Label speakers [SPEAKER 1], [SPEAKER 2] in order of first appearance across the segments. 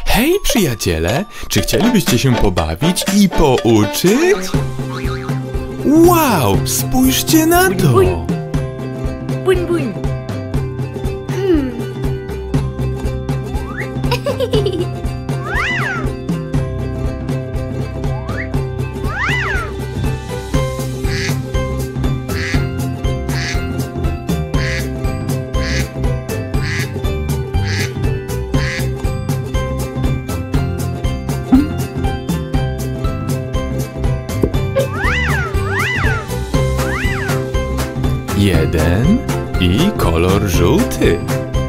[SPEAKER 1] Hej, przyjaciele! Czy chcielibyście się pobawić i pouczyć? Wow! Spójrzcie na to!
[SPEAKER 2] Buń, buń.
[SPEAKER 1] Jeden i kolor żółty.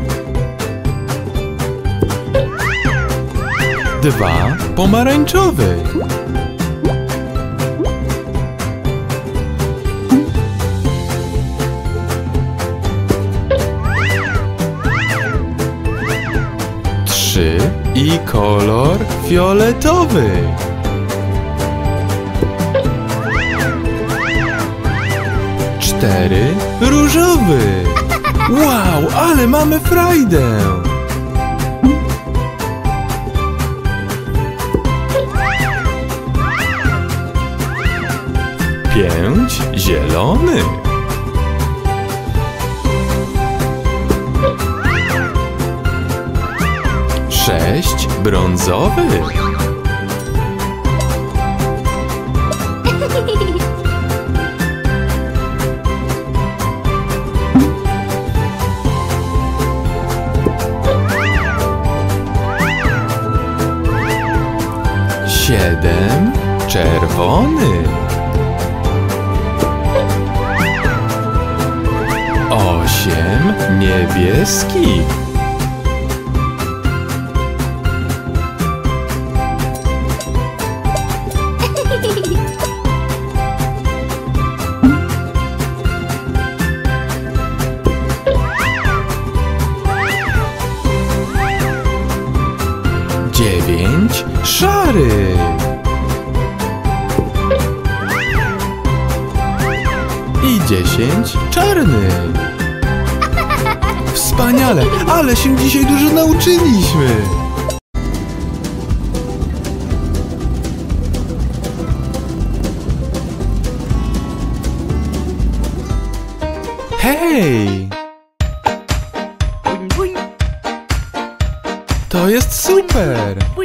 [SPEAKER 1] 2 pomarańczowy. 3 i kolor fioletowy. 4 różowy. Wow, ale mamy frajdę! 5 zielony. 6 brązowy. 7 czerwony. 8 niebieski. 9 szary. 10 czarny. Wspaniale, ale się dzisiaj dużo nauczyliśmy. Hej!
[SPEAKER 2] Buń, buń.
[SPEAKER 1] To jest super!
[SPEAKER 2] Buń.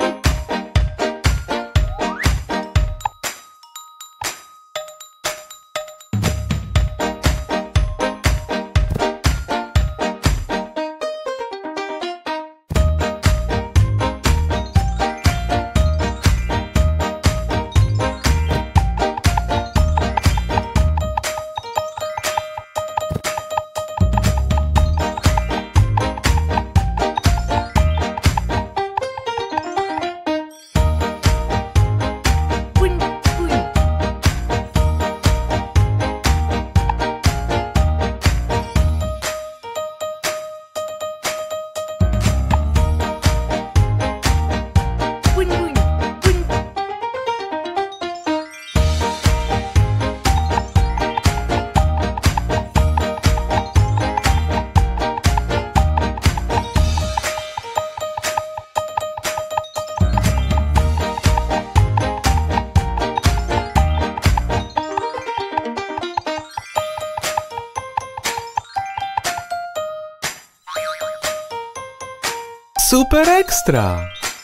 [SPEAKER 1] Super ekstra!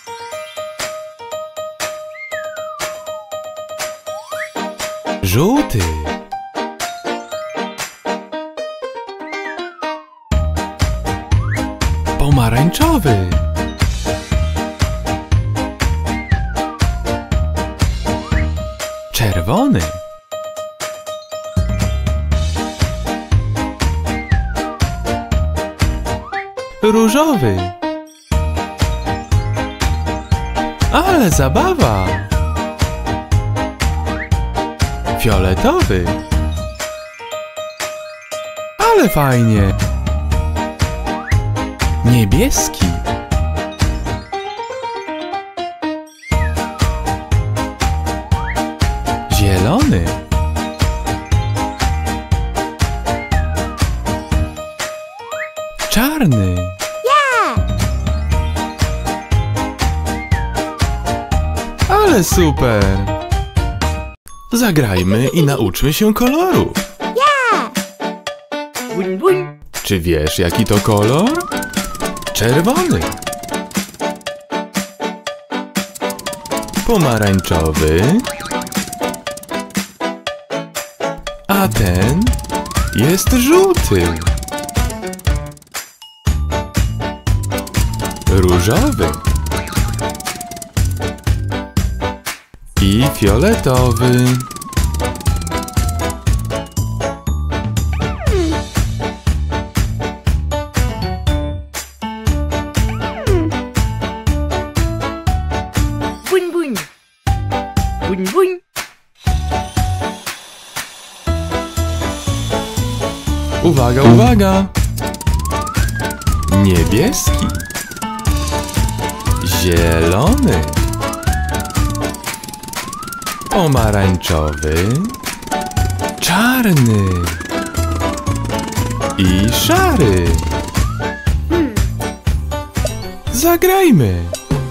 [SPEAKER 1] Żółty. Pomarańczowy. Czerwony. Różowy. Ale zabawa! Fioletowy. Ale fajnie! Niebieski. Zielony. Czarny. Ale super! Zagrajmy i nauczmy się kolorów.
[SPEAKER 2] Buń, buń.
[SPEAKER 1] Czy wiesz, jaki to kolor? Czerwony. Pomarańczowy. A ten jest żółty. Różowy. I fioletowy.
[SPEAKER 2] Buń, buń. Buń, buń.
[SPEAKER 1] Uwaga, uwaga! Niebieski. Zielony. Pomarańczowy. Czarny. I szary. Zagrajmy.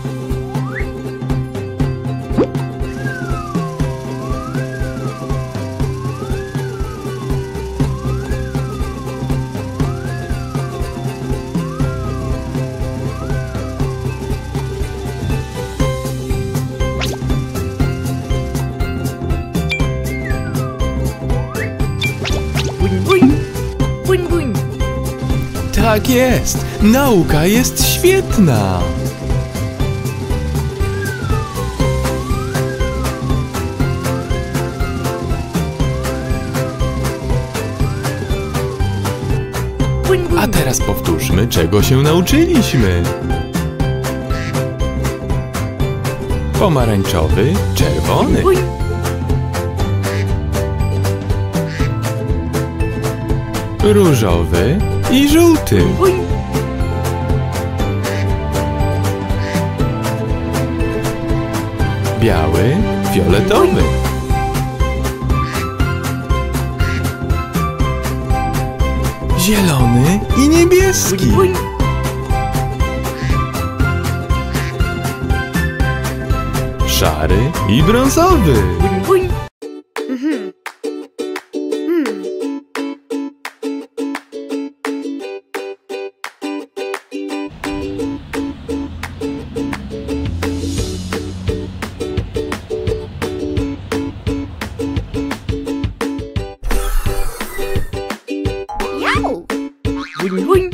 [SPEAKER 2] Buń, buń. Buń, buń.
[SPEAKER 1] Tak jest. Nauka jest świetna.
[SPEAKER 2] Buń, buń.
[SPEAKER 1] A teraz powtórzmy, czego się nauczyliśmy. Pomarańczowy, czerwony.
[SPEAKER 2] Buń.
[SPEAKER 1] Różowy i żółty.
[SPEAKER 2] Buń.
[SPEAKER 1] Biały, fioletowy. Zielony i niebieski.
[SPEAKER 2] Buń, buń.
[SPEAKER 1] Szary i brązowy.
[SPEAKER 2] Buń, buń. Buń, buń.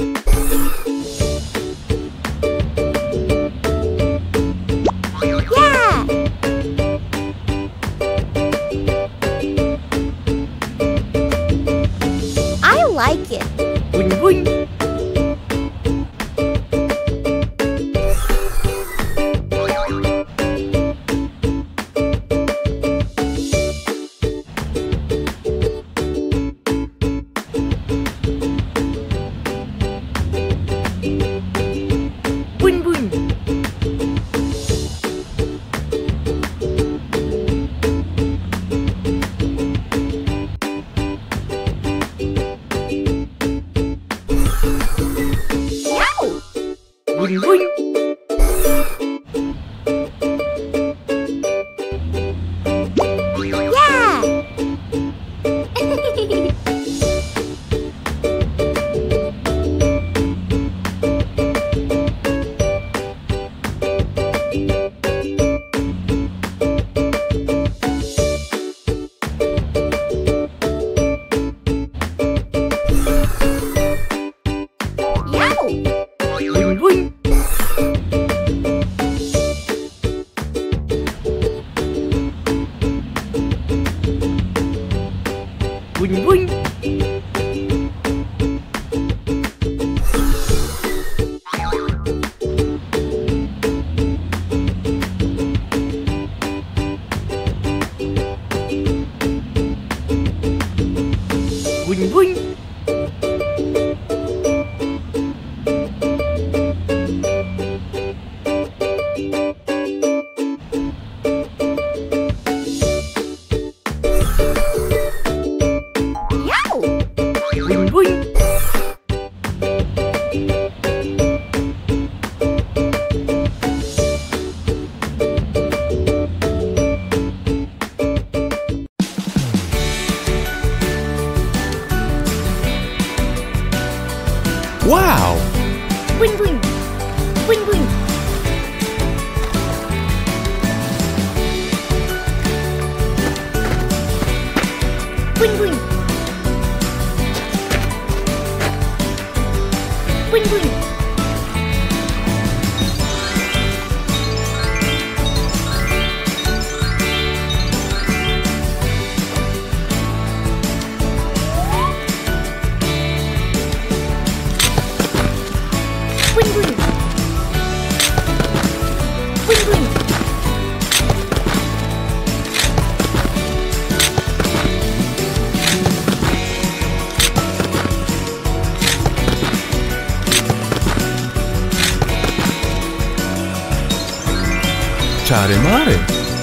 [SPEAKER 1] Czary mary.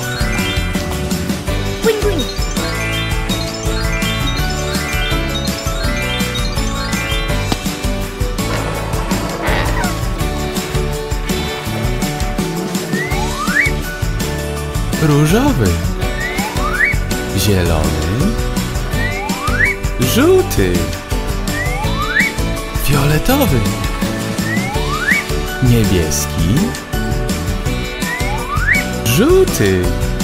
[SPEAKER 2] Boing, boing.
[SPEAKER 1] Różowy, zielony, żółty, fioletowy, niebieski, żółty,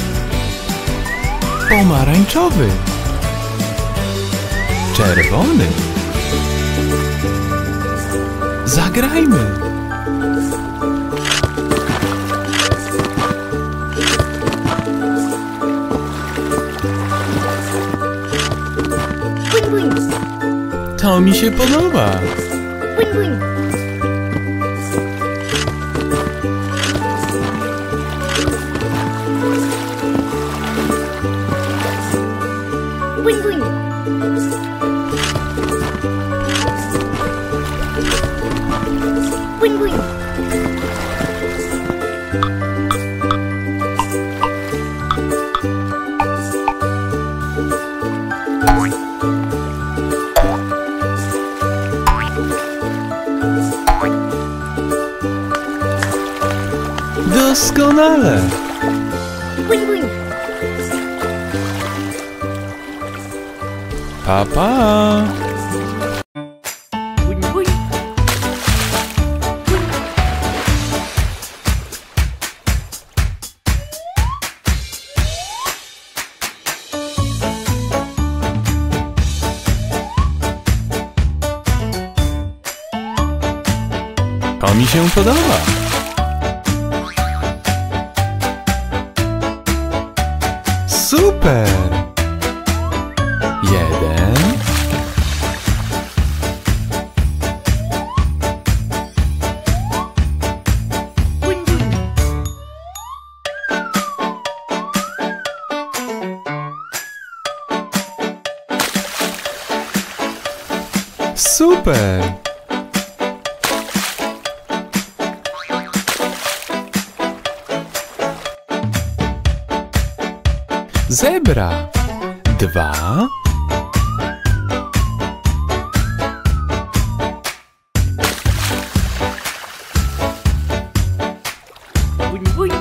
[SPEAKER 1] pomarańczowy, czerwony. Zagrajmy!
[SPEAKER 2] Boing, boing.
[SPEAKER 1] To mi się podoba.
[SPEAKER 2] Boing, boing. Boing, boing. Boing, boing.
[SPEAKER 1] Doskonale.
[SPEAKER 2] Boing, boing.
[SPEAKER 1] Pa, pa.
[SPEAKER 2] Boing, boing. Boing.
[SPEAKER 1] To mi się podoba. Super! 1.
[SPEAKER 2] Boing, boing.
[SPEAKER 1] Super! Zebra. 2.
[SPEAKER 2] Boing, boing.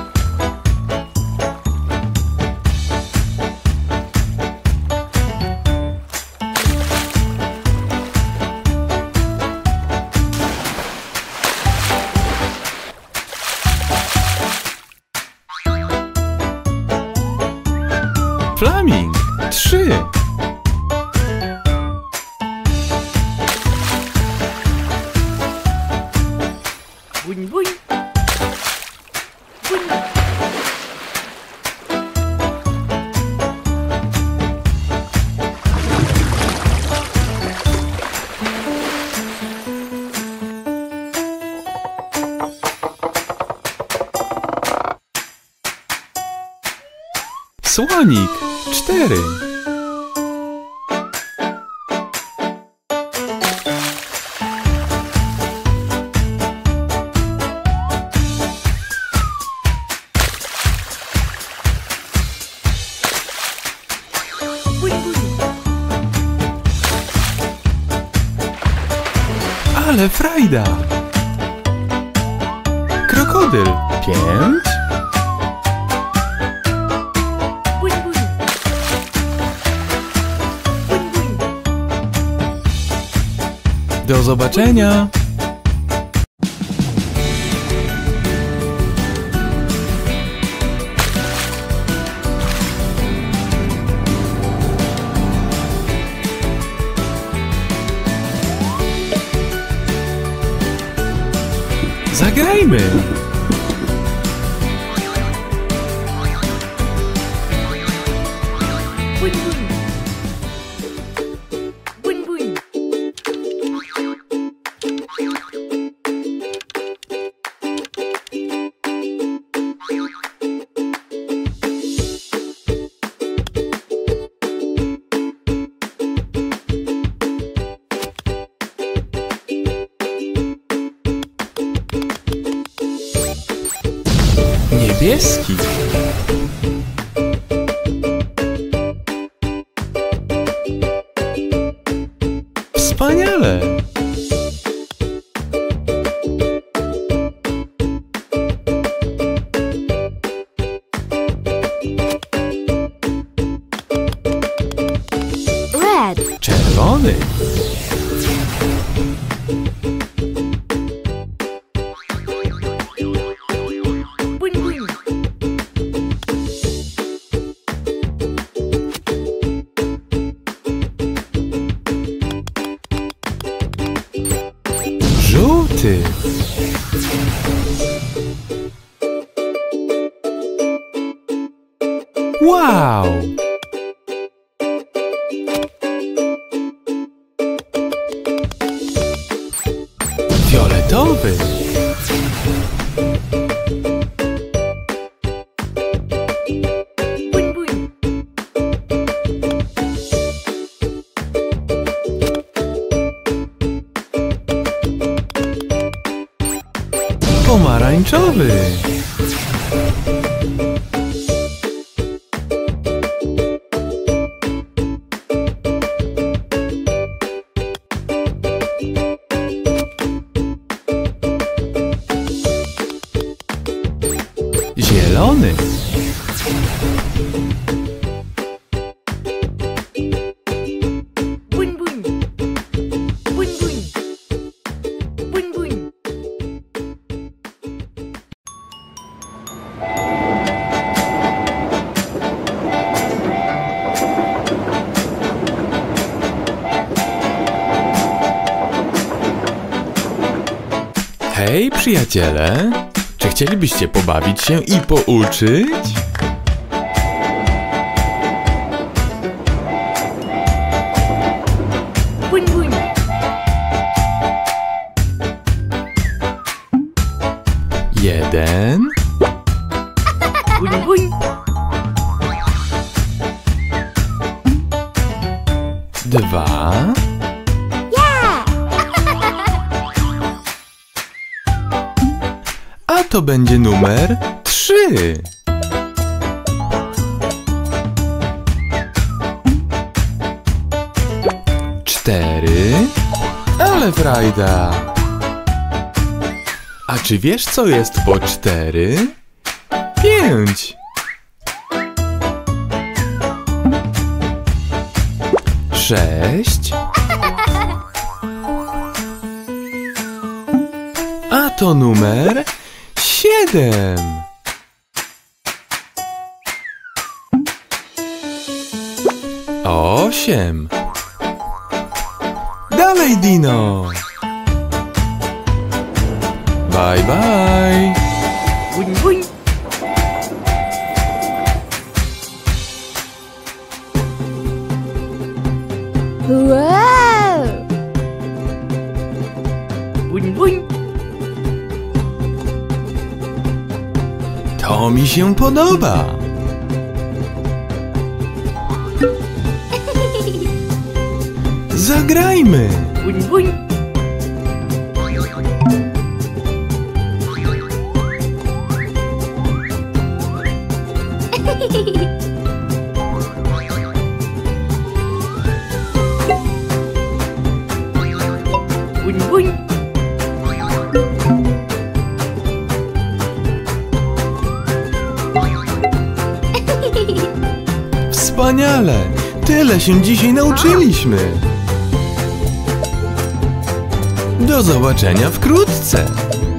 [SPEAKER 1] Flaming. 3.
[SPEAKER 2] Boing, boing. Boing.
[SPEAKER 1] Słonik. 4.
[SPEAKER 2] Boing, boing.
[SPEAKER 1] Ale frajda. Krokodyl. 5.
[SPEAKER 2] Boing, boing. Boing, boing.
[SPEAKER 1] Do zobaczenia. Zagrajmy.
[SPEAKER 2] Boing, boing. Boing, boing.
[SPEAKER 1] niebieski. Wspaniale!
[SPEAKER 2] Red.
[SPEAKER 1] Czerwony.
[SPEAKER 2] Green, green.
[SPEAKER 1] Żółty. Wow! Fioletowy.
[SPEAKER 2] Green, green.
[SPEAKER 1] Pomarańczowy. Zielony.
[SPEAKER 2] Green, green. Green, green. Green, green.
[SPEAKER 1] Hej, przyjaciele! Czy chcielibyście pobawić się i pouczyć?
[SPEAKER 2] Green, green.
[SPEAKER 1] Jeden,
[SPEAKER 2] Green, green.
[SPEAKER 1] dwa, a to będzie numer 3. Cztery, ale frajda. A czy wiesz, co jest po 4? 5. 6. A to numer 7. 8. Dalej, Dino. Bye, bye.
[SPEAKER 2] Green, green.
[SPEAKER 3] Wow!
[SPEAKER 2] Green, green.
[SPEAKER 1] To mi się podoba. Zagrajmy.
[SPEAKER 2] Green, green. Green, green.
[SPEAKER 1] Wspaniale. Tyle się dzisiaj nauczyliśmy. Do zobaczenia wkrótce.